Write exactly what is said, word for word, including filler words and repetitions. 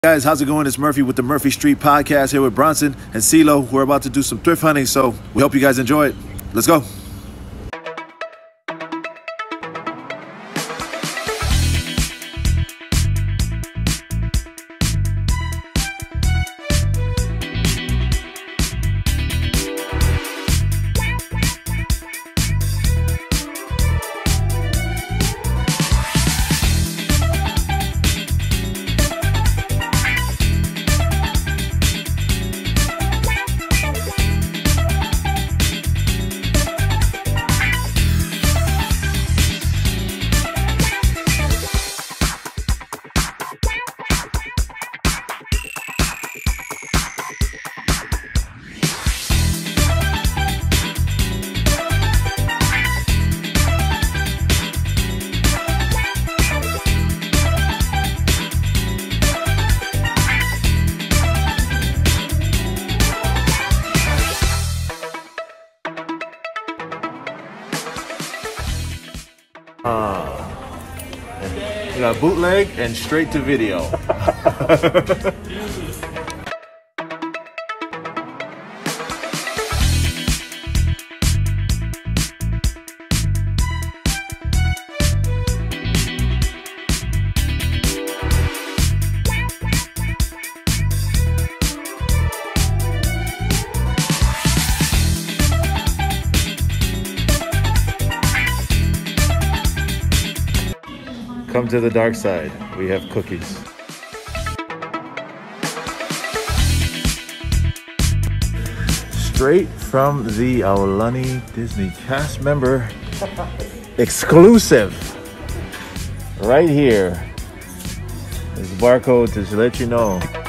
Guys, how's it going? It's Murphy with the Murphy Street Podcast here with Bronson and CeeLo. We're about to do some thrift hunting, so we hope you guys enjoy it. Let's go. Uh, we got bootleg and straight to video. Come to the dark side. We have cookies. Straight from the Aulani Disney cast member exclusive. Right here. This barcode to let you know